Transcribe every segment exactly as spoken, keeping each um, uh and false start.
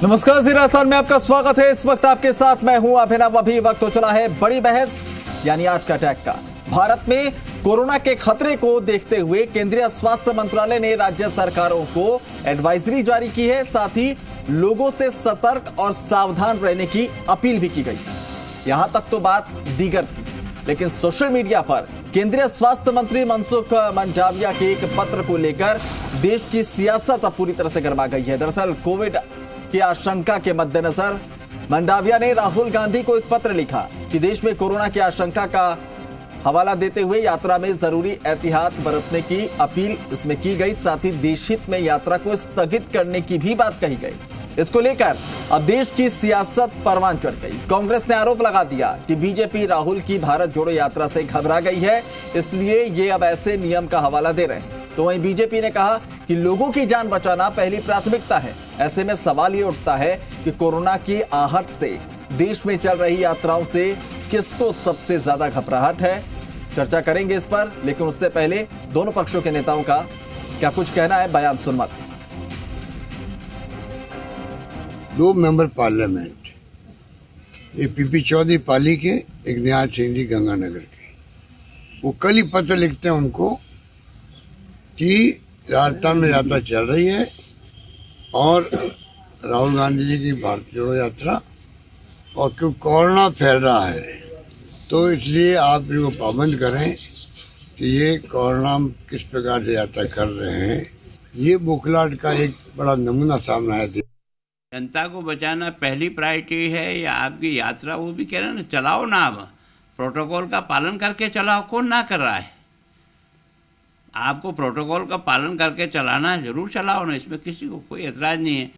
नमस्कार, जी राजस्थान में आपका स्वागत है। इस वक्त आपके साथ मैं हूं अभिनव। अभी वक्त तो चला है बड़ी बहस यानी आज का अटैक का। भारत में कोरोना के खतरे को देखते हुए केंद्रीय स्वास्थ्य मंत्रालय ने राज्य सरकारों को एडवाइजरी जारी की है। साथ ही लोगों से सतर्क और सावधान रहने की अपील भी की गई। यहां तक तो बात दीगर थी, लेकिन सोशल मीडिया पर केंद्रीय स्वास्थ्य मंत्री मनसुख मंडाविया के एक पत्र को लेकर देश की सियासत अब पूरी तरह से गर्मा गई है। दरअसल कोविड की आशंका के मद्देनजर मंडाविया ने राहुल गांधी को एक पत्र लिखा कि देश में कोरोना की आशंका का हवाला देते हुए यात्रा में जरूरी एहतियात बरतने की अपील इसमें की गई। साथ ही देश हित में यात्रा को स्थगित करने की भी बात कही गई। इसको लेकर अब देश की सियासत परवान चढ़ गई। कांग्रेस ने आरोप लगा दिया कि बीजेपी राहुल की भारत जोड़ो यात्रा से घबरा गई है, इसलिए ये अब ऐसे नियम का हवाला दे रहे हैं। तो वहीं बीजेपी ने कहा कि लोगों की जान बचाना पहली प्राथमिकता है। ऐसे में सवाल ये उठता है कि कोरोना की आहट से देश में चल रही यात्राओं से किसको सबसे ज्यादा घबराहट है। चर्चा करेंगे इस पर, लेकिन उससे पहले दोनों पक्षों के नेताओं का क्या कुछ कहना है, बयान सुन मत। दो मेंबर पार्लियामेंट, एक पीपी चौधरी पाली के, एक निहाल सिंह जी गंगानगर के, वो कल ही पत्र लिखते हैं उनको कि राजस्थान में यात्रा चल रही है और राहुल गांधी जी की भारत जोड़ो यात्रा, और क्यों कोरोना फैल रहा है तो इसलिए आप इनको पाबंद करें कि ये कोरोना किस प्रकार से यात्रा कर रहे हैं। ये बुखलाहट का एक बड़ा नमूना सामने है। जनता को बचाना पहली प्रायोरिटी है या आपकी यात्रा? वो भी कह रहे हैं ना, चलाओ ना, आप प्रोटोकॉल का पालन करके चलाओ। कौन ना कर रहा है? आपको प्रोटोकॉल का पालन करके चलाना है, जरूर चलाओ ना, इसमें किसी को कोई एतराज नहीं है।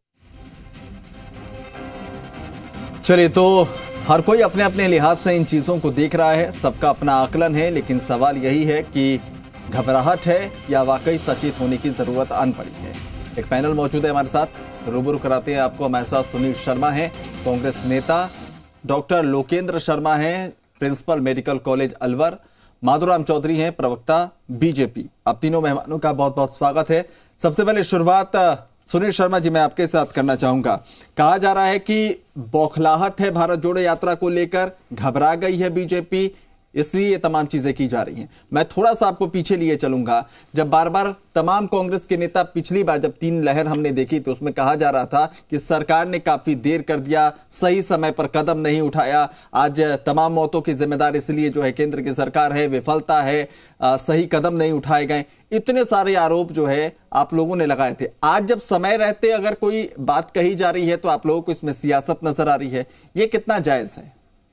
चलिए, तो हर कोई अपने अपने लिहाज से इन चीजों को देख रहा है, सबका अपना आकलन है, लेकिन सवाल यही है कि घबराहट है या वाकई सचेत होने की जरूरत आन पड़ी है। एक पैनल मौजूद है हमारे साथ, रूबरू कराते हैं आपको। हमारे साथ सुनील शर्मा हैं, कांग्रेस नेता, डॉक्टर लोकेंद्र शर्मा हैं, principal medical college Alwar, Madhuram Chaudhary हैं, प्रवक्ता बीजेपी। आप तीनों मेहमानों का बहुत बहुत स्वागत है। सबसे पहले शुरुआत सुनील शर्मा जी मैं आपके साथ करना चाहूंगा। कहा जा रहा है कि बौखलाहट है भारत जोड़ो यात्रा को लेकर, घबरा गई है बीजेपी, इसलिए ये तमाम चीजें की जा रही हैं। मैं थोड़ा सा आपको पीछे लिए चलूंगा। जब बार बार तमाम कांग्रेस के नेता, पिछली बार जब तीन लहर हमने देखी तो उसमें कहा जा रहा था कि सरकार ने काफी देर कर दिया, सही समय पर कदम नहीं उठाया, आज तमाम मौतों की जिम्मेदार इसलिए जो है केंद्र की सरकार है, विफलता है, आ, सही कदम नहीं उठाए गए। इतने सारे आरोप जो है आप लोगों ने लगाए थे। आज जब समय रहते अगर कोई बात कही जा रही है तो आप लोगों को इसमें सियासत नजर आ रही है, ये कितना जायज है?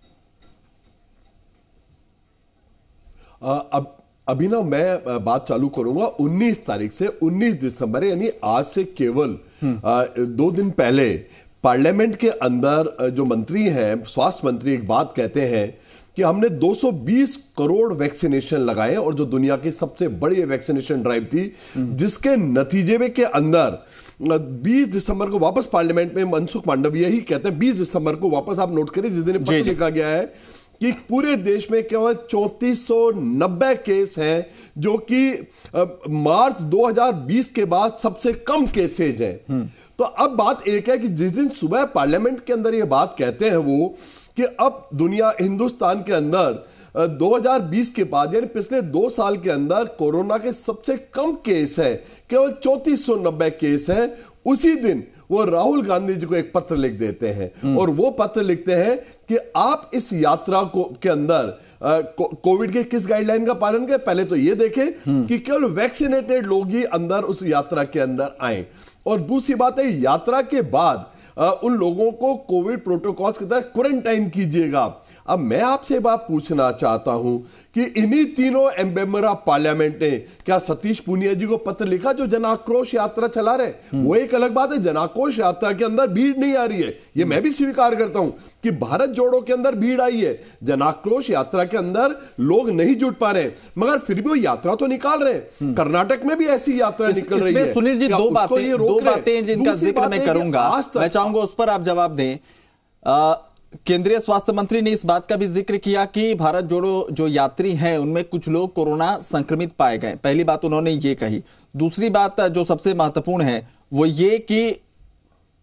अब अभी ना मैं बात चालू करूंगा उन्नीस तारीख से। उन्नीस दिसंबर यानी आज से केवल दो दिन पहले पार्लियामेंट के अंदर जो मंत्री हैं, स्वास्थ्य मंत्री, एक बात कहते हैं कि हमने दो सौ बीस करोड़ वैक्सीनेशन लगाए और जो दुनिया की सबसे बड़ी वैक्सीनेशन ड्राइव थी, जिसके नतीजे में के अंदर बीस दिसंबर को वापस पार्लियामेंट में मनसुख मंडाविया ही कहते हैं, बीस दिसंबर को वापस आप नोट करिए, जिस दिन पत्र लिखा गया है कि पूरे देश में केवल चौंतीस सौ नब्बे केस हैं, जो कि मार्च दो हज़ार बीस के बाद सबसे कम केसेज हैं। तो अब बात एक है कि जिस दिन सुबह पार्लियामेंट के अंदर ये बात कहते हैं वो कि अब दुनिया, हिंदुस्तान के अंदर दो हज़ार बीस के बाद यानी पिछले दो साल के अंदर कोरोना के सबसे कम केस है, केवल चौंतीस सौ नब्बे केस हैं, उसी दिन वो राहुल गांधी जी को एक पत्र लिख देते हैं और वो पत्र लिखते हैं कि आप इस यात्रा को के अंदर कोविड के किस गाइडलाइन का पालन करें। पहले तो ये देखें कि केवल वैक्सीनेटेड लोग ही अंदर उस यात्रा के अंदर आए, और दूसरी बात है यात्रा के बाद उन लोगों को कोविड प्रोटोकॉल्स के तहत क्वारंटाइन कीजिएगा। अब मैं आपसे बात पूछना चाहता हूं कि इन्हीं तीनों मेंबर ऑफ पार्लियामेंट ने क्या सतीश पूनिया जी को पत्र लिखा जो जन आक्रोश यात्रा चला रहे? वो एक अलग बात है, जन आक्रोश यात्रा के अंदर भीड़ नहीं आ रही है, ये मैं भी स्वीकार करता हूं कि भारत जोड़ो के अंदर भीड़ आई है, जन आक्रोश यात्रा के अंदर लोग नहीं जुट पा रहे, मगर फिर भी वो यात्रा तो निकाल रहे। कर्नाटक में भी ऐसी यात्रा निकल रही है। सुनील जी, दो बातें दो बातें जिनका जिक्र मैं करूंगा, मैं चाहूंगा उस पर आप जवाब दें। केंद्रीय स्वास्थ्य मंत्री ने इस बात का भी जिक्र किया कि भारत जोड़ो जो यात्री हैं उनमें कुछ लोग कोरोना संक्रमित पाए गए। पहली बात उन्होंने ये कही। दूसरी बात जो सबसे महत्वपूर्ण है वो ये कि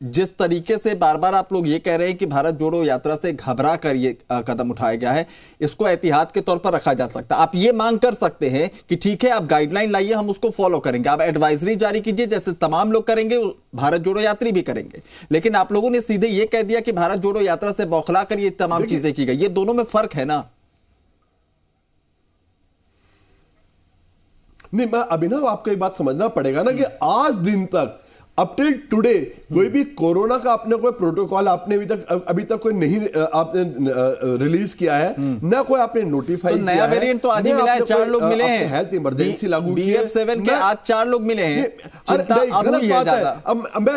जिस तरीके से बार बार आप लोग ये कह रहे हैं कि भारत जोड़ो यात्रा से घबरा कर ये कदम उठाया गया है, इसको एहतियात के तौर पर रखा जा सकता है। आप ये मांग कर सकते हैं कि ठीक है, आप गाइडलाइन लाइए, हम उसको फॉलो करेंगे, आप एडवाइजरी जारी कीजिए, जैसे तमाम लोग करेंगे भारत जोड़ो यात्री भी करेंगे। लेकिन आप लोगों ने सीधे ये कह दिया कि भारत जोड़ो यात्रा से बौखला कर ये तमाम चीजें की गई। ये दोनों में फर्क है ना? नहीं, मैं अभिनव आपको एक बात समझना पड़ेगा ना कि आज दिन तक अप टिल टुडे कोई भी कोरोना का आपने कोई प्रोटोकॉल आपने अभी तक अभी तक कोई नहीं आपने रिलीज किया है, ना कोई आपने नोटिफाई तो नया वेरिएंट तो आज ही मिला है, चार लोग मिले हैं, हेल्थ इमरजेंसी लागू बी एफ सेवन के आज चार लोग मिले हैं। चिंता अब हुई है ज्यादा। अब मैं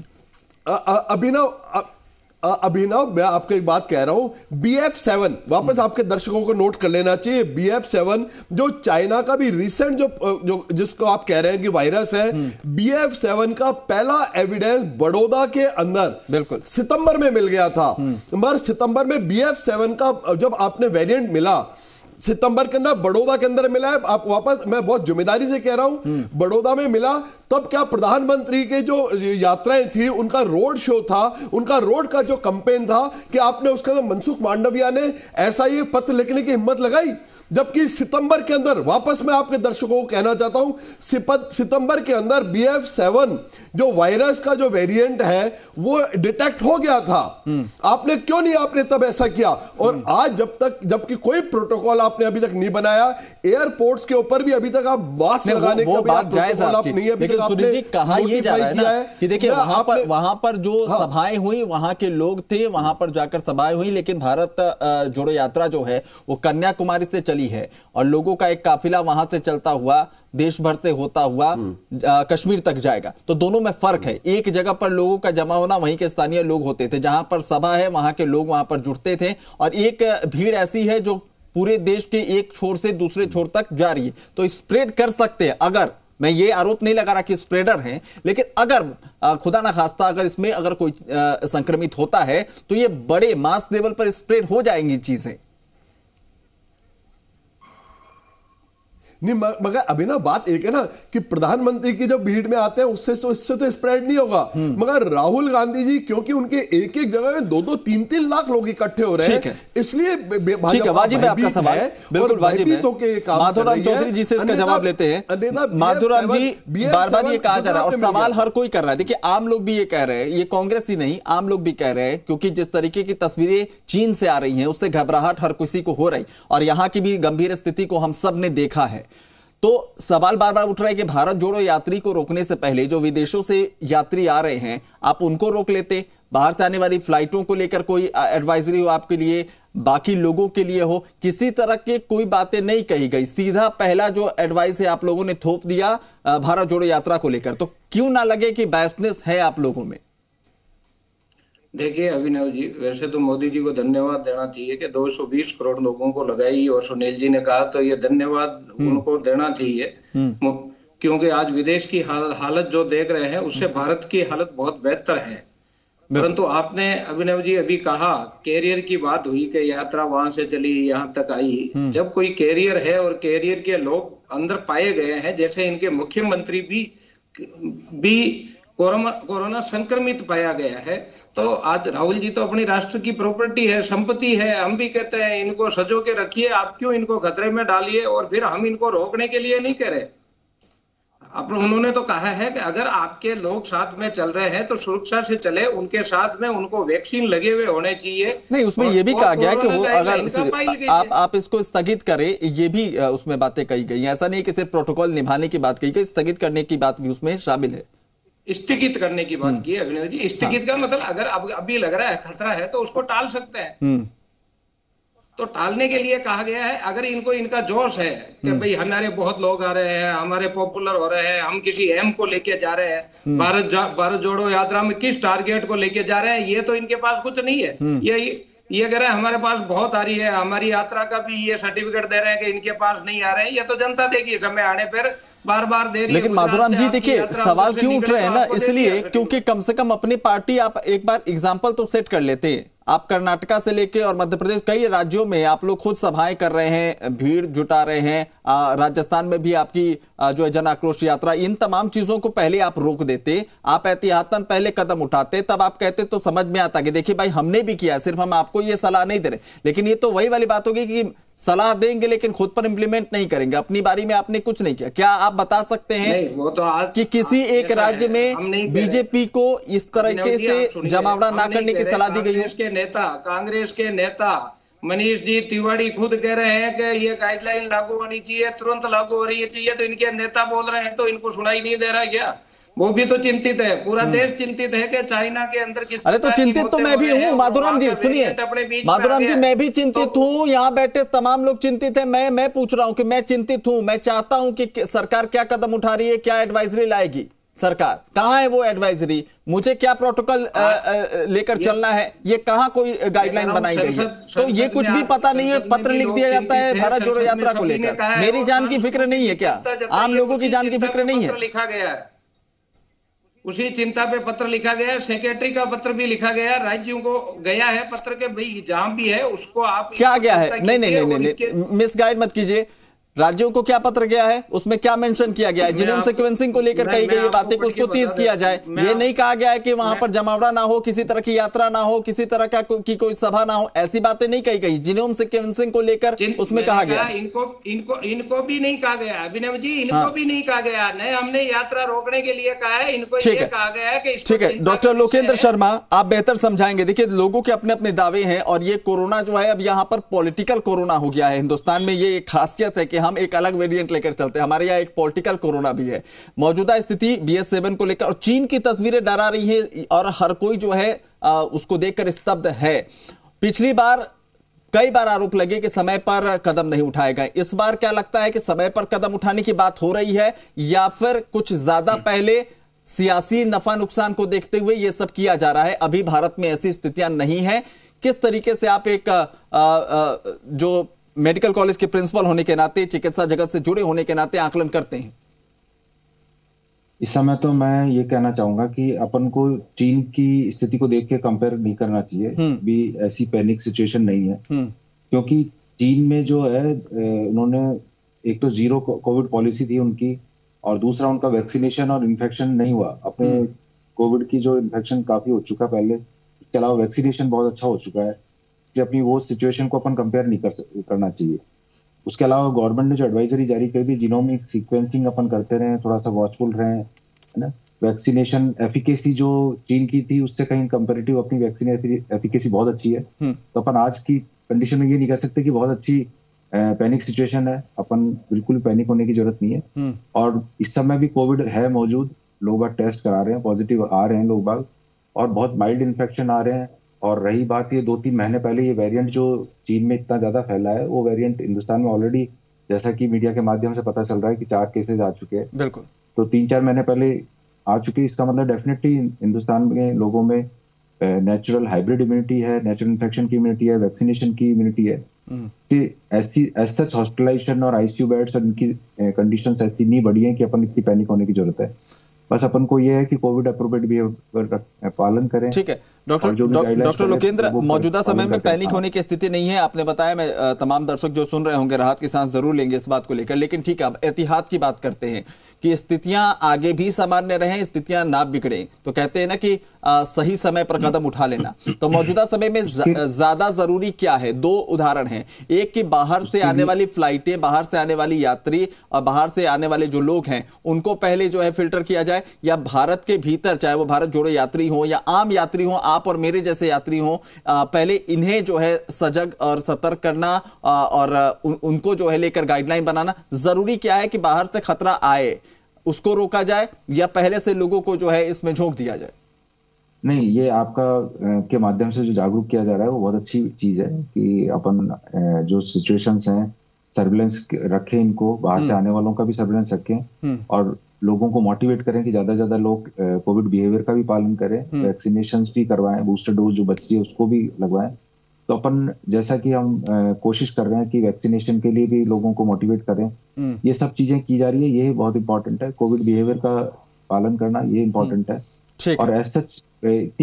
अभिनव अभिनव मैं आपको एक बात कह रहा हूं, बी एफ सेवन वापस आपके दर्शकों को नोट कर लेना चाहिए। बी एफ सेवन जो चाइना का भी रिसेंट जो जो जिसको आप कह रहे हैं कि वायरस है, बी एफ सेवन का पहला एविडेंस बड़ौदा के अंदर बिल्कुल सितंबर में मिल गया था। मगर सितंबर में बी एफ सेवन का जब आपने वेरिएंट मिला, सितंबर के अंदर बड़ौदा के अंदर मिला है, आप वापस मैं बहुत जिम्मेदारी से कह रहा हूं, बड़ौदा में मिला। तब क्या प्रधानमंत्री के जो यात्राएं थी, उनका रोड शो था, उनका रोड का जो कैंपेन था कि आपने उसके अंदर मनसुख मांडविया ने ऐसा ही पत्र लिखने की हिम्मत लगाई। जबकि सितंबर के अंदर, वापस मैं आपके दर्शकों को कहना चाहता हूं, सितंबर के अंदर बी एफ सेवन जो वायरस का जो वेरिएंट है वो डिटेक्ट हो गया था। आपने क्यों नहीं आपने तब ऐसा किया? और आज जब तक जबकि कोई प्रोटोकॉल आपने अभी तक नहीं बनाया, एयरपोर्ट्स के ऊपर भी अभी तक आप मास्क लगाने वो, वो बात जायज है आपकी, लेकिन सुनील जी कहा यह जा रहा है ना कि देखिए वहां पर वहां पर जो हाँ, सभाएं हुई, वहां के लोग थे, वहां पर जाकर सभाएं हुई, लेकिन भारत जोड़ो यात्रा जो है वो कन्याकुमारी से चली है और लोगों का एक काफिला वहां से चलता हुआ देश भर से होता हुआ आ, कश्मीर तक जाएगा। तो दोनों में फर्क है। एक जगह पर लोगों का जमा होना, वहीं के स्थानीय लोग होते थे, जहां पर सभा है वहां के लोग वहां पर जुटते थे, और एक भीड़ ऐसी है जो पूरे देश के एक छोर से दूसरे छोर तक जा रही है। तो स्प्रेड कर सकते हैं, अगर, मैं ये आरोप नहीं लगा रहा कि स्प्रेडर हैं, लेकिन अगर खुदा ना खास्ता अगर इसमें अगर कोई संक्रमित होता है तो ये बड़े मास लेवल पर स्प्रेड हो जाएंगी चीजें। नहीं, मगर अभी ना बात एक है ना कि प्रधानमंत्री की जब भीड़ में आते हैं उससे तो इससे तो स्प्रेड नहीं होगा। मगर राहुल गांधी जी, क्योंकि उनके एक एक जगह में दो दो तीन तीन लाख लोग इकट्ठे हो रहे हैं, इसलिए ठीक है, वाजिब है आपका सवाल, बिल्कुल वाजिब है। माधुराम चौधरी जी से इसका जवाब लेते हैं। माधुराम जी, बार बार ये कहा जा रहा है और सवाल हर कोई कर रहा है, देखिए आम लोग भी ये कह रहे हैं, ये कांग्रेस ही नहीं आम लोग भी कह रहे हैं, क्योंकि जिस तरीके की तस्वीरें चीन से आ रही हैं उससे घबराहट हर किसी को हो रही, और यहां की भी गंभीर स्थिति को हम सब ने देखा है। तो सवाल बार बार उठ रहा है कि भारत जोड़ो यात्री को रोकने से पहले जो विदेशों से यात्री आ रहे हैं, आप उनको रोक लेते, बाहर से आने वाली फ्लाइटों को लेकर कोई एडवाइजरी हो आपके लिए, बाकी लोगों के लिए हो, किसी तरह के कोई बातें नहीं कही गई, सीधा पहला जो एडवाइस है आप लोगों ने थोप दिया भारत जोड़ो यात्रा को लेकर। तो क्यों ना लगे कि बायसनेस है आप लोगों में? देखिए अभिनव जी, वैसे तो मोदी जी को धन्यवाद देना चाहिए कि दो सौ बीस करोड़ लोगों को लगाई, और सुनील जी ने कहा तो ये धन्यवाद उनको देना चाहिए, क्योंकि आज विदेश की हालत जो देख रहे हैं उससे भारत की हालत बहुत बेहतर है। परंतु आपने अभिनव जी अभी कहा कैरियर की बात हुई कि यात्रा वहां से चली यहाँ तक आई। जब कोई कैरियर है और कैरियर के लोग अंदर पाए गए हैं, जैसे इनके मुख्यमंत्री भी भी कोरोना कोरोना संक्रमित पाया गया है, तो आज राहुल जी तो अपनी राष्ट्र की प्रॉपर्टी है, संपत्ति है, हम भी कहते हैं इनको सजो के रखिए, आप क्यों इनको खतरे में डालिए, और फिर हम इनको रोकने के लिए नहीं कह रहे। अब उन्होंने तो कहा है कि अगर आपके लोग साथ में चल रहे हैं तो सुरक्षा से चले, उनके साथ में उनको वैक्सीन लगे हुए होने चाहिए। नहीं, उसमें ये भी कहा गया कि वो अगर आप आप इसको स्थगित करें, ये भी उसमें बातें कही गई। ऐसा नहीं कि सिर्फ प्रोटोकॉल निभाने की बात कही गई, स्थगित करने की बात भी उसमें शामिल है। स्थगित करने की बात की है अभिनव जी। स्थगित का मतलब अगर अब अभी लग रहा है खतरा है तो उसको टाल सकते हैं, तो टालने के लिए कहा गया है। अगर इनको इनका जोश है कि भाई हमारे बहुत लोग आ रहे हैं, हमारे पॉपुलर हो रहे हैं, हम किसी एम को लेके जा रहे हैं, भारत भारत जोड़ो यात्रा में किस टारगेट को लेके जा रहे हैं, ये तो इनके पास कुछ नहीं है। ये ये कह रहे हैं हमारे पास बहुत आ रही है, हमारी यात्रा का भी ये सर्टिफिकेट दे रहे हैं कि इनके पास नहीं आ रहे हैं। ये तो जनता देगी समय आने पर, बार बार दे रही है। लेकिन माधुराम जी देखिए सवाल क्यों उठ रहे हैं ना, इसलिए क्योंकि कम से कम अपनी पार्टी आप एक बार एग्जाम्पल तो सेट कर लेते हैं। आप कर्नाटका से लेके और मध्य प्रदेश कई राज्यों में आप लोग खुद सभाएं कर रहे हैं, भीड़ जुटा रहे हैं, आ, राजस्थान में भी आपकी आ, जो है जन आक्रोश यात्रा, इन तमाम चीजों को पहले आप रोक देते, आप एहतियातन पहले कदम उठाते, तब आप कहते तो समझ में आता कि देखिए भाई हमने भी किया, सिर्फ हम आपको ये सलाह नहीं दे रहे। लेकिन ये तो वही वाली बात होगी कि सलाह देंगे लेकिन खुद पर इंप्लीमेंट नहीं करेंगे, अपनी बारी में आपने कुछ नहीं किया। क्या आप बता सकते हैं नहीं, वो तो आज, कि किसी एक राज्य में बीजेपी को इस तरीके से जमावड़ा ना करने की सलाह दी गई? कांग्रेस के नेता कांग्रेस के नेता मनीष जी तिवारी खुद कह रहे हैं कि ये गाइडलाइन लागू होनी चाहिए, तुरंत लागू हो रही चाहिए, तो इनके नेता बोल रहे हैं तो इनको सुनाई नहीं दे रहा क्या? वो भी तो चिंतित है, पूरा देश चिंतित है कि चाइना के अंदर किस अरे तो चिंतित तो मैं भी हूँ माधुराम जी, सुनिए माधुराम जी, मैं भी चिंतित हूँ, यहाँ बैठे तमाम लोग चिंतित हैं। मैं मैं पूछ रहा हूँ कि मैं चिंतित हूँ, मैं चाहता हूँ कि सरकार क्या कदम उठा रही है, क्या एडवाइजरी लाएगी सरकार, कहाँ है वो एडवाइजरी, मुझे क्या प्रोटोकॉल लेकर चलना है, ये कहाँ कोई गाइडलाइन बनाई गई है? तो ये कुछ भी पता नहीं है, पत्र लिख दिया जाता है भारत जोड़ो यात्रा को लेकर। मेरी जान की फिक्र नहीं है क्या? आम लोगों की जान की फिक्र नहीं है? लिखा गया है, उसी चिंता पे पत्र लिखा गया है, सेक्रेटरी का पत्र भी लिखा गया है, राज्यों को गया है पत्र के भाई जहां भी है उसको आप क्या गया है? नहीं नहीं नहीं नहीं, मिसगाइड मत कीजिए, राज्यों को क्या पत्र गया है, उसमें क्या मेंशन किया गया है? जीनोम सीक्वेंसिंग को लेकर कही गई बातें को उसको तेज किया जाए, ये नहीं कहा गया है कि वहां पर जमावड़ा ना हो, किसी तरह की यात्रा ना हो, किसी तरह का को, की कोई सभा ना हो, ऐसी बातें नहीं कही गई। जीनोम सीक्वेंसिंग को लेकर उसमें कहा गया, इनको इनको इनको भी नहीं कहा गया अभिनव जी, इनको भी नहीं कहा गया, नहीं हमने यात्रा रोकने के लिए कहा है, इनको ये कहा गया है कि ठीक है। डॉक्टर लोकेंद्र शर्मा, आप बेहतर समझाएंगे। देखिए लोगों के अपने अपने दावे हैं और ये कोरोना जो है अब यहाँ पर पॉलिटिकल कोरोना हो गया है। हिंदुस्तान में ये एक खासियत है कि हम एक अलग वेरिएंट लेकर चलते हैं, हमारे यहाँ एक पॉलिटिकल कोरोना भी है। मौजूदा स्थिति बी एस सेवन को लेकर और चीन की तस्वीरें डरा रही है और हर कोई जो है आ, उसको देखकर स्तब्ध है। पिछली बार कई बार आरोप लगे कि समय पर कदम नहीं उठाए गए, इस बार क्या लगता है कि समय पर कदम उठाने की बात हो रही है या फिर कुछ ज्यादा पहले सियासी नफा नुकसान को देखते हुए यह सब किया जा रहा है? अभी भारत में ऐसी स्थितियां नहीं है। किस तरीके से आप एक आ, आ, जो मेडिकल कॉलेज के प्रिंसिपल होने के नाते, चिकित्सा जगत से जुड़े होने के नाते आकलन करते हैं? इस समय तो मैं ये कहना चाहूंगा कि अपन को चीन की स्थिति को देख के कंपेयर नहीं करना चाहिए, भी ऐसी पैनिक सिचुएशन नहीं है, क्योंकि चीन में जो है उन्होंने एक तो जीरो कोविड पॉलिसी थी उनकी और दूसरा उनका वैक्सीनेशन और इन्फेक्शन नहीं हुआ। अपने कोविड की जो इन्फेक्शन काफी हो चुका पहले, इसके अलावा वैक्सीनेशन बहुत अच्छा हो चुका है, कि अपनी वो सिचुएशन को अपन कंपेयर नहीं कर करना चाहिए। उसके अलावा गवर्नमेंट ने जो एडवाइजरी जारी कर दी, जीनोमिक सीक्वेंसिंग अपन करते रहे, थोड़ा सा वॉचफुल रहे, है ना। वैक्सीनेशन एफिकेसी जो चीन की थी उससे कहीं कंपैरेटिव अपनी वैक्सीन एफिकेसी बहुत अच्छी है, तो अपन आज की कंडीशन में ये नहीं कह सकते कि बहुत अच्छी पैनिक सिचुएशन है। अपन बिल्कुल पैनिक होने की जरूरत नहीं है। और इस समय भी कोविड है मौजूद, लोग बाग टेस्ट करा रहे हैं, पॉजिटिव आ रहे हैं लोग बाग, और बहुत माइल्ड इन्फेक्शन आ रहे हैं। और रही बात ये दो तीन महीने पहले ये वेरिएंट जो चीन में इतना ज्यादा फैला है, वो वेरिएंट हिंदुस्तान में ऑलरेडी, जैसा कि मीडिया के माध्यम से पता चल रहा है कि चार केसेस आ चुके हैं। बिल्कुल, तो तीन चार महीने पहले आ चुके। इसका मतलब डेफिनेटली हिंदुस्तान में लोगों में नेचुरल हाइब्रिड इम्यूनिटी है, नेचुरल इन्फेक्शन की इम्यूनिटी है, वैक्सीनेशन की इम्यूनिटी है, कि ऐसी एज सच हॉस्पिटलाइजेशन और आईसीयू बेड्स और इनकी कंडीशंस ऐसी नहीं बढ़ी है कि अपन इतनी पैनिक होने की जरूरत है। बस अपन को ये है कि कोविड अप्रोप्रिएट बिहेवियर पालन करें। ठीक है डॉक्टर डॉक्टर लोकेंद्र, मौजूदा समय में पैनिक होने की स्थिति नहीं है, आपने बताया। मैं तमाम दर्शक जो सुन रहे होंगे राहत की सांस जरूर लेंगे इस बात को लेकर, लेकिन ठीक है अब एहतियात की बात करते हैं कि स्थितियां आगे भी सामान्य रहें, स्थितियां ना बिगड़े, तो कहते हैं ना कि आ, सही समय पर कदम उठा लेना। तो मौजूदा समय में ज्यादा जरूरी क्या है? दो उदाहरण हैं, एक कि बाहर से आने वाली फ्लाइटें, बाहर से आने वाली यात्री और बाहर से आने वाले जो लोग हैं उनको पहले जो है फिल्टर किया जाए, या भारत के भीतर चाहे वो भारत जोड़ो यात्री हो या आम यात्री हो, आप और मेरे जैसे यात्री हो, पहले इन्हें जो है सजग और सतर्क करना और उन, उनको जो है लेकर गाइडलाइन बनाना जरूरी क्या है कि बाहर से खतरा आए उसको रोका जाए, या पहले से लोगों को जो है इसमें झोंक दिया जाए? नहीं, ये आपका के माध्यम से जो जागरूक किया जा रहा है वो बहुत अच्छी चीज है कि अपन जो सिचुएशंस हैं सर्विलेंस रखें, इनको बाहर से आने वालों का भी सर्विलेंस रखें और लोगों को मोटिवेट करें कि ज्यादा से ज्यादा लोग कोविड बिहेवियर का भी पालन करें, वैक्सीनेशन भी करवाएं, बूस्टर डोज जो बची है उसको भी लगवाएं। तो अपन जैसा कि हम आ, कोशिश कर रहे हैं कि वैक्सीनेशन के लिए भी लोगों को मोटिवेट करें, ये सब चीजें की जा रही है, ये बहुत इंपॉर्टेंट है। कोविड बिहेवियर का पालन करना ये इंपॉर्टेंट है। और एज सच इतनी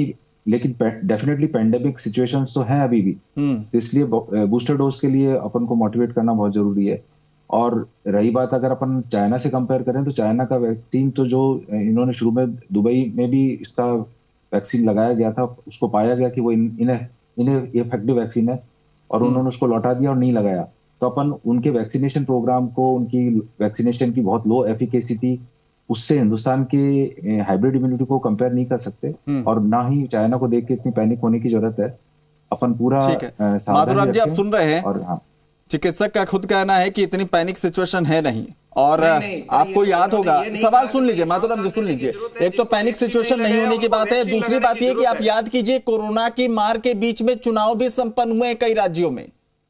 लेकिन डेफिनेटली पेंडेमिक सिचुएशंस तो है अभी भी, तो इसलिए बूस्टर डोज के लिए अपन को मोटिवेट करना बहुत जरूरी है। और रही बात अगर अपन चाइना से कंपेयर करें तो चाइना का वैक्सीन तो जो इन्होंने शुरू में दुबई में भी इसका वैक्सीन लगाया गया था, उसको पाया गया कि वो इन्हें इन्हें इफेक्टिव वैक्सीन है और उन्होंने उसको लौटा दिया और नहीं लगाया। तो अपन उनके वैक्सीनेशन प्रोग्राम को, उनकी वैक्सीनेशन की बहुत लो एफिकेसी थी, उससे हिंदुस्तान के हाइब्रिड इम्यूनिटी को कंपेयर नहीं कर सकते और ना ही चाइना को देख के इतनी पैनिक होने की जरूरत है। अपन पूरा माधुराम जी आप सुन रहे हैं, और हाँ, चिकित्सक का खुद कहना है कि इतनी पैनिक सिचुएशन है नहीं। और नहीं, नहीं, आपको याद होगा, सवाल सुन लीजिए माधुराम जी, सुन लीजिए। एक तो पैनिक सिचुएशन नहीं होने की बात है, दूसरी बात यह कि आप याद कीजिए कोरोना की मार के बीच में चुनाव भी संपन्न हुए कई राज्यों में,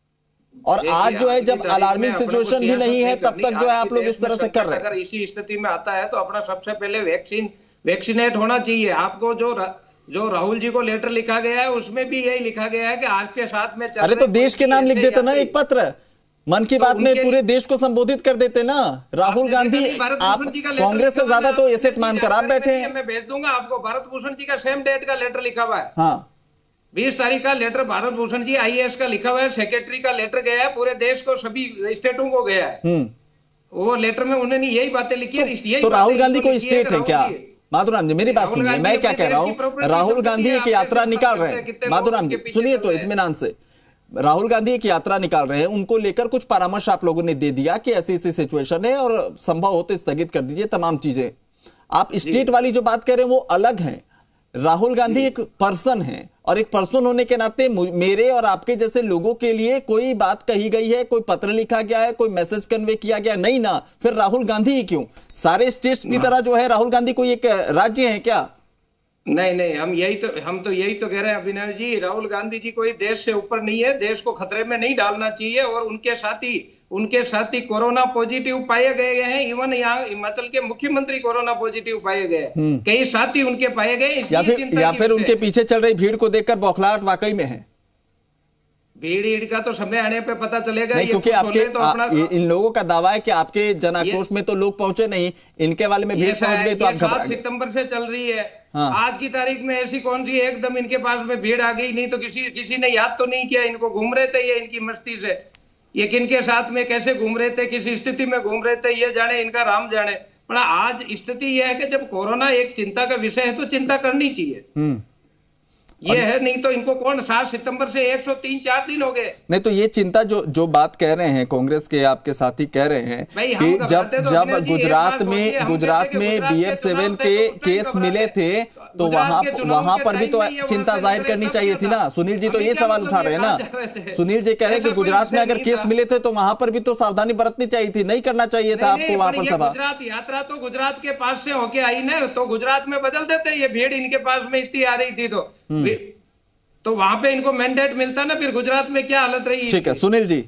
और आज जो है जब अलार्मिंग सिचुएशन भी नहीं है तब तक जो है आप लोग इस तरह से कर रहे हैं। अगर इसी स्थिति में आता है तो अपना सबसे पहले वैक्सीन वैक्सीनेट होना चाहिए। आपको जो जो राहुल जी को लेटर लिखा गया है उसमें भी यही लिखा गया है कि आपके साथ में, अरे तो देश के नाम लिख देते ना एक पत्र, मन की बात में पूरे देश को संबोधित कर देते ना। राहुल गांधी, आप कांग्रेस से ज्यादा तो एसेट मानकर आप बैठे हैं। मैं भेज दूंगा आपको, भारत भूषण जी का सेम डेट का लेटर लिखा हुआ है। हाँ, बीस तारीख का लेटर भारत भूषण जी आईएएस का लिखा हुआ है, सेक्रेटरी का लेटर गया है, पूरे देश को सभी स्टेटों को गया है। वो लेटर में उन्होंने यही बातें लिखी है। तो राहुल गांधी कोई स्टेट है क्या? माधुराम जी मेरी बात सुनिए, मैं क्या कह रहा हूँ। राहुल गांधी एक यात्रा निकाल रहे हैं, माधुराम जी सुनिए तो इत्मीनान से। राहुल गांधी एक यात्रा निकाल रहे हैं, उनको लेकर कुछ परामर्श आप लोगों ने दे दिया कि ऐसी ऐसी सिचुएशन है और संभव हो तो स्थगित कर दीजिए तमाम चीजें। आप स्टेट वाली जो बात कह रहे हैं वो अलग है। राहुल गांधी एक पर्सन है और एक पर्सन होने के नाते मेरे और आपके जैसे लोगों के लिए कोई बात कही गई है, कोई पत्र लिखा गया है, कोई मैसेज कन्वे किया गया, नहीं ना, फिर राहुल गांधी ही क्यों? सारे स्टेट की तरह जो है राहुल गांधी कोई एक राज्य है क्या? नहीं नहीं, हम यही तो हम तो यही तो कह रहे हैं अभिनव जी, राहुल गांधी जी कोई देश से ऊपर नहीं है, देश को खतरे में नहीं डालना चाहिए। और उनके साथी उनके साथी कोरोना पॉजिटिव पाए गए हैं, इवन यहाँ हिमाचल के मुख्यमंत्री कोरोना पॉजिटिव पाए गए, कई साथी उनके पाए गए। या फिर या फिर उनके पीछे चल रही भीड़ को देखकर बौखलाहट वाकई में है? भीड़ ईड़ का तो समय आने पे पता चलेगा। नहीं, क्योंकि आपके तो अपना इन लोगों का दावा है कि आपके जन आक्रोश में तो लोग पहुंचे नहीं, इनके वाले में भीड़ पहुंच गई तो आप घबरा गए। सितंबर से चल रही है। हाँ। आज की तारीख में ऐसी कौन सी एकदम इनके पास में भीड़ आ गई? नहीं तो किसी किसी ने याद तो नहीं किया इनको, घूम रहे थे ये इनकी मस्ती से, ये किनके साथ में कैसे घूम रहे थे, किस स्थिति में घूम रहे थे, ये जाने, इनका राम जाने। पर आज स्थिति यह है कि जब कोरोना एक चिंता का विषय है तो चिंता करनी चाहिए। ये है, नहीं तो इनको कौन, सात सितंबर से एक सौ तीन चार दिन हो गए। नहीं तो ये चिंता जो जो बात कह रहे हैं कांग्रेस के आपके साथी कह रहे हैं कि जब तो जब गुजरात में गुजरात में बी एफ सेवन के केस मिले थे तो वहां वहां पर भी तो चिंता जाहिर करनी चाहिए थी ना। सुनील जी तो ये सवाल उठा रहे हैं ना, सुनील जी कह रहे हैं कि गुजरात में अगर केस मिले थे तो वहां पर भी तो सावधानी बरतनी चाहिए थी, नहीं करना चाहिए था आपको वहां पर सभा। गुजरात यात्रा तो गुजरात के पास से होके आई ना, तो गुजरात में बदल देते, ये भीड़ इनके पास में इतनी आ रही थी तो तो वहां पे इनको मैंडेट मिलता ना, फिर गुजरात में क्या हालत रही। ठीक है सुनील जी।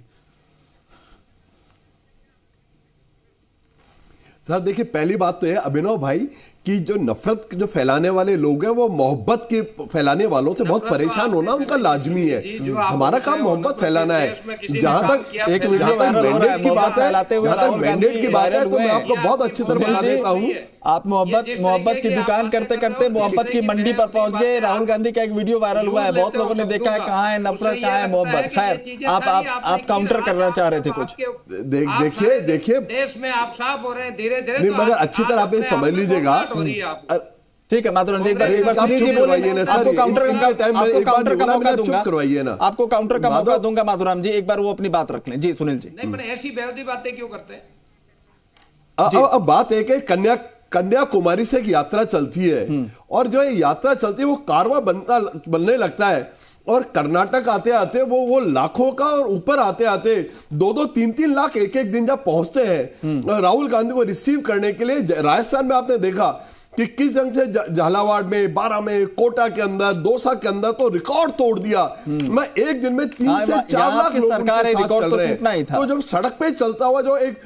सर देखिए, पहली बात तो है अभिनव भाई कि जो नफरत जो फैलाने वाले लोग हैं वो मोहब्बत के फैलाने वालों से बहुत परेशान होना उनका लाजमी है। हमारा काम मोहब्बत फैलाना है। जहां तक एक वीडियो वायरल हो रहा है की बात है, जहां तक मैंडेट की बात है तो मैं आपको बहुत अच्छी तरह बता देता हूं। आप मोहब्बत मोहब्बत की दुकान करते करते मोहब्बत की मंडी पर पहुंच गए। राहुल गांधी का एक वीडियो वायरल हुआ है, बहुत लोगों ने देखा है, कहाँ है नफरत, कहाँ है मोहब्बत। खैर आप आप आप काउंटर करना चाह रहे थे कुछ। देखिए देखिए देश में आप साफ हो रहे हैं धीरे धीरे, मगर अच्छी तरह आप समझ लीजिएगा। ठीक है माधुरम जी, एक बार एक बार सुनील जी बोलिए ना, आपको काउंटर आपको काउंटर का मौका दूंगा, करवाइए ना, आपको काउंटर का मौका दूंगा माधुराम जी, एक बार वो अपनी बात रख लें। जी सुनील जी। नहीं पर ऐसी बेहूदी बातें क्यों करते हैं? अब बात है कि कन्या कन्याकुमारी से एक यात्रा चलती है और जो यात्रा चलती है वो कारवां बनता बनने लगता है और कर्नाटक आते आते वो वो लाखों का और ऊपर आते आते दो दो तीन तीन लाख एक एक दिन जब पहुंचते हैं राहुल गांधी को रिसीव करने के लिए। राजस्थान में आपने देखा कि किस ढंग से झालावाड़ में, बारा में, कोटा के अंदर, दौसा के अंदर तो रिकॉर्ड तोड़ दिया। मैं एक दिन में तीन से चार लाख लोग सरकार रिकॉर्ड तो टूटना ही था। तो जब सड़क पे चलता हुआ जो एक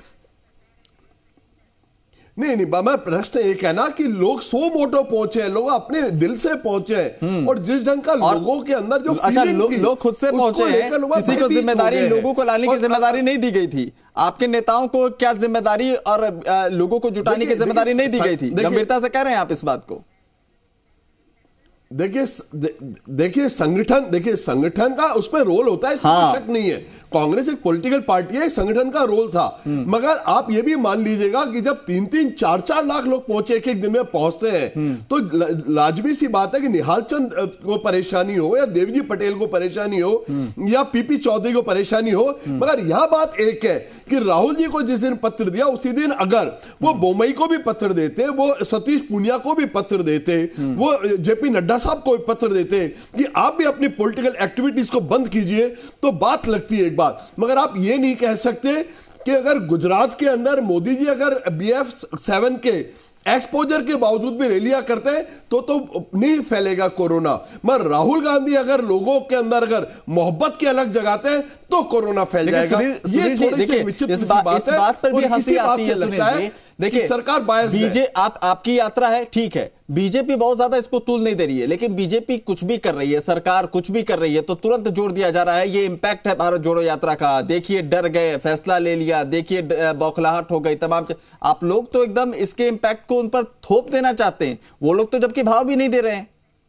नहीं नहीं मैं प्रश्न एक है ना कि लोग सो मोटो पहुंचे, लोग अपने दिल से पहुंचे और जिस ढंग का लोगों के अंदर जो अच्छा लोग लो खुद से पहुंचे हैं, किसी को जिम्मेदारी लोगों को लाने की जिम्मेदारी नहीं दी गई थी। आपके नेताओं को क्या जिम्मेदारी और लोगों को जुटाने की जिम्मेदारी नहीं दी गई थी? गंभीरता से कह रहे हैं आप इस बात को? देखिए देखिए संगठन देखिए संगठन का उसमें रोल होता है, हाँ। शक नहीं है। कांग्रेस एक पॉलिटिकल पार्टी है, संगठन का रोल था। मगर आप ये भी मान लीजिएगा कि जब तीन तीन चार चार लाख लोग पहुंचे एक एक दिन में पहुंचते हैं तो लाजमी सी बात है कि निहाल चंद को परेशानी हो या देवजी पटेल को परेशानी हो या पीपी चौधरी को परेशानी हो, मगर यह बात एक है कि राहुल जी को जिस दिन पत्र दिया उसी दिन अगर वो बोमई को भी पत्र देते, वो सतीश पूनिया को भी पत्र देते, वो जेपी नड्डा साहब को पत्र देते कि आप भी अपनी पॉलिटिकल एक्टिविटीज को बंद कीजिए, तो बात लगती है एक बात। मगर आप ये नहीं कह सकते कि अगर गुजरात के अंदर मोदी जी अगर बी एफ सेवन के एक्सपोजर के बावजूद भी रैलियां करते हैं तो तो नहीं फैलेगा कोरोना, मगर राहुल गांधी अगर लोगों के अंदर अगर मोहब्बत की अलग जगाते हैं तो कोरोना फैल जाएगा। ये थोड़ी सी विचित्र सी बात है। इस बात पर भी हंसी आती है, लगता है देखिए सरकार बायस्ड है। बीजे आप आपकी यात्रा है, ठीक है, बीजेपी बहुत ज्यादा इसको तूल नहीं दे रही है, लेकिन बीजेपी कुछ भी कर रही है, सरकार कुछ भी कर रही है तो तुरंत जोड़ दिया जा रहा है ये इंपैक्ट है भारत जोड़ो यात्रा का। देखिए डर गए, फैसला ले लिया, देखिए बौखलाहट हो गई तमाम। आप लोग तो एकदम इसके इंपैक्ट को उन पर थोप देना चाहते हैं, वो लोग तो जबकि भाव भी नहीं दे रहे हैं।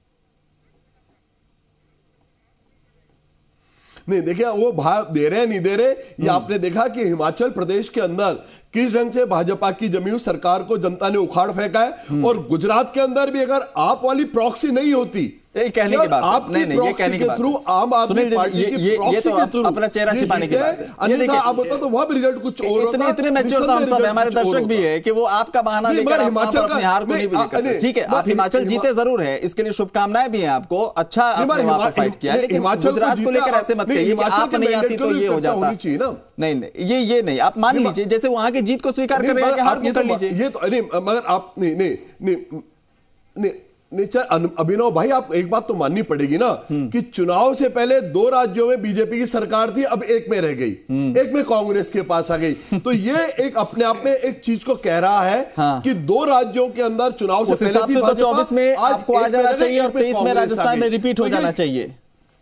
नहीं देखिए वो भाव दे रहे हैं नहीं दे रहे, ये आपने देखा कि हिमाचल प्रदेश के अंदर किस ढंग से भाजपा की जमी हुई सरकार को जनता ने उखाड़ फेंका है, और गुजरात के अंदर भी अगर आप वाली प्रॉक्सी नहीं होती, ये कहने की बात आप नहीं नहीं ये कहने के थ्रू आम आदमी पार्टी ये ये, ये तो आप, अपना चेहरा छिपाने की बात है। ये देखिए आप बता तो वह भी रिजल्ट कुछ और इतने इतने मैच्योर हम सब हमारे दर्शक भी है कि वो आपका बहाना लेकर अपनी हार को नहीं करते। ठीक है, आप हिमाचल जीते जरूर है, इसके लिए शुभकामनाएं भी हैं आपको, अच्छा आपने वहां पर फाइट किया, लेकिन गुजरात को लेकर ऐसे मत कहिए कि आप नहीं आती तो ये हो जाता। नहीं नहीं ये ये नहीं, आप मान लीजिए जैसे वहां की जीत को स्वीकार कर रहे हैं कि हार को कर लीजिए। ये तो नहीं, मगर आप नहीं नहीं नहीं नहीं अभिनव भाई, आप एक बात तो माननी पड़ेगी ना कि चुनाव से पहले दो राज्यों में बीजेपी की सरकार थी, अब एक में रह गई, एक में कांग्रेस के पास आ गई, तो ये एक अपने आप में एक चीज को कह रहा है हाँ। कि दो राज्यों के अंदर चुनाव से पहले थी तो चौबीस में आपको आ जाना चाहिए और तेईस में राजस्थान में रिपीट हो जाना चाहिए।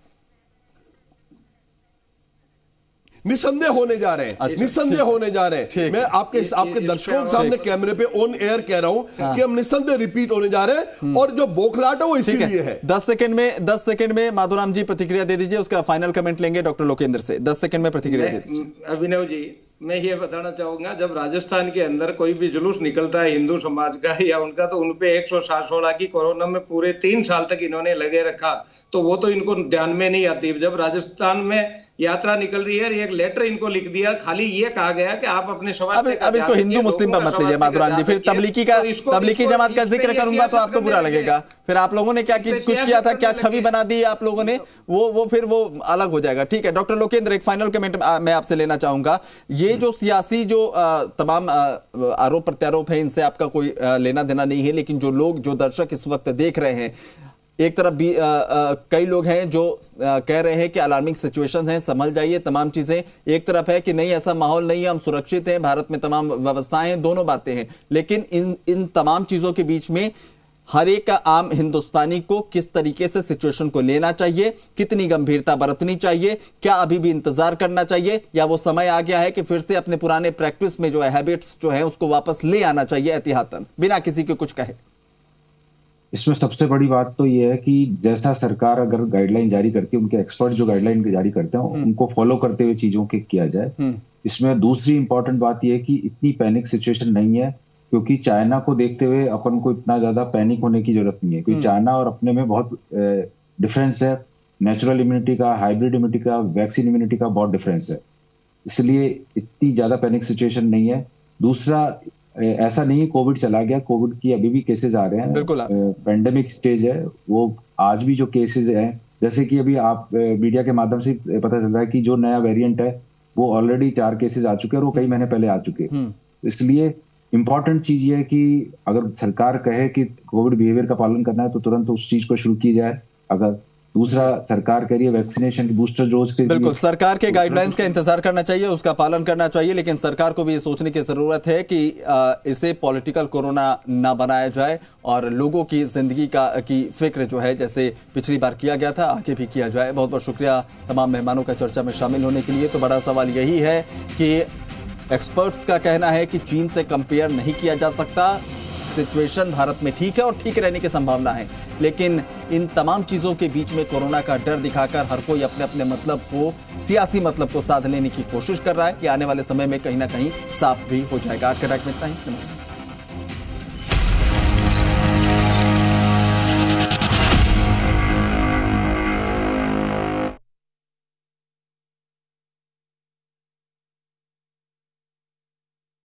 निसंदेह होने जा रहे हैं, निसंदेह होने जा रहे हैं। मैं आपके आपके दर्शकों के सामने कैमरे पे ऑन एयर कह रहा हूं हाँ। कि हम निसंदेह रिपीट होने जा रहे हैं, और जो बौखलाहट है वो इसीलिए है। दस सेकंड में दस सेकंड में माधुराम जी प्रतिक्रिया दे दीजिए, उसका फाइनल कमेंट लेंगे डॉक्टर लोकेंद्र से। दस सेकंड में प्रतिक्रिया दे दीजिए। अभिनव जी, मैं ये बताना चाहूंगा, जब राजस्थान के अंदर कोई भी जुलूस निकलता है हिंदू समाज का या उनका, तो उनपे एक सौ सात सोलह की कोरोना में पूरे तीन साल तक इन्होंने लगे रखा, तो वो तो इनको ध्यान में नहीं आती। जब राजस्थान में यात्रा निकल रही है, एक लेटर इनको लिख दिया, खाली ये कहा गया कि आप अपने समाज अब, अब इसको हिंदू मुस्लिम पर मत लीजिए माधुराम जी, फिर तबलीगी का तबलीगी जमात का जिक्र करूंगा तो आपको बुरा लगेगा। फिर आप लोगों ने क्या कुछ किया था, क्या छवि बना दी आप लोगों ने, वो वो फिर वो अलग हो जाएगा। ठीक है डॉक्टर लोकेंद्र, एक फाइनल कमेंट मैं आपसे लेना चाहूंगा। ये जो सियासी जो तमाम आरोप प्रत्यारोप है, इनसे आपका कोई लेना देना नहीं है, लेकिन जो लोग जो दर्शक इस वक्त देख रहे हैं, एक तरफ भी आ, आ, कई लोग हैं जो आ, कह रहे हैं कि अलार्मिंग सिचुएशन है, संभल जाइए तमाम चीजें, एक तरफ है कि नहीं ऐसा माहौल नहीं है, हम सुरक्षित हैं, भारत में तमाम व्यवस्थाएं हैं, दोनों बातें हैं। लेकिन इन इन तमाम चीजों के बीच में हर एक आम हिंदुस्तानी को किस तरीके से सिचुएशन को लेना चाहिए, कितनी गंभीरता बरतनी चाहिए, क्या अभी भी इंतजार करना चाहिए, या वो समय आ गया है कि फिर से अपने पुराने प्रैक्टिस में जो है हैबिट्स जो है उसको वापस ले आना चाहिए एहतियातन, बिना किसी के कुछ कहे? इसमें सबसे बड़ी बात तो ये है कि जैसा सरकार अगर गाइडलाइन जारी करती है, उनके एक्सपर्ट जो गाइडलाइन जारी करते हैं उनको फॉलो करते हुए चीजों के किया जाए। इसमें दूसरी इंपॉर्टेंट बात यह है कि इतनी पैनिक सिचुएशन नहीं है, क्योंकि चाइना को देखते हुए अपन को इतना ज्यादा पैनिक होने की जरूरत नहीं है, क्योंकि चाइना और अपने में बहुत डिफरेंस है, नेचुरल इम्यूनिटी का, हाइब्रिड इम्यूनिटी का, वैक्सीन इम्यूनिटी का बहुत डिफरेंस है, इसलिए इतनी ज्यादा पैनिक सिचुएशन नहीं है। दूसरा, ऐसा नहीं कोविड चला गया, कोविड की अभी भी केसेस आ रहे हैं, पेंडेमिक स्टेज है वो, आज भी जो केसेस हैं, जैसे कि अभी आप मीडिया के माध्यम से पता चल रहा है कि जो नया वेरिएंट है वो ऑलरेडी चार केसेस आ चुके हैं और वो कई महीने पहले आ चुके हैं। इसलिए इंपॉर्टेंट चीज ये है कि अगर सरकार कहे कि कोविड बिहेवियर का पालन करना है तो तुरंत उस चीज को शुरू की जाए। अगर दूसरा, सरकार कह रही है वैक्सीनेशन की बूस्टर डोज के, बिल्कुल सरकार के गाइडलाइंस का इंतजार करना चाहिए, उसका पालन करना चाहिए, लेकिन सरकार को भी ये सोचने की जरूरत है कि इसे पॉलिटिकल कोरोना ना बनाया जाए और लोगों की जिंदगी का की फिक्र जो है जैसे पिछली बार किया गया था आगे भी किया जाए। बहुत बहुत शुक्रिया तमाम मेहमानों का चर्चा में शामिल होने के लिए। तो बड़ा सवाल यही है कि एक्सपर्ट्स का कहना है कि चीन से कंपेयर नहीं किया जा सकता, सिचुएशन भारत में ठीक है और ठीक रहने की संभावना है, लेकिन इन तमाम चीजों के बीच में कोरोना का डर दिखाकर हर कोई अपने अपने मतलब को, सियासी मतलब को साध लेने की कोशिश कर रहा है। कि आने वाले समय में कहीं ना कहीं साफ भी हो जाएगा। आज के टैग में इतना ही। नमस्कार।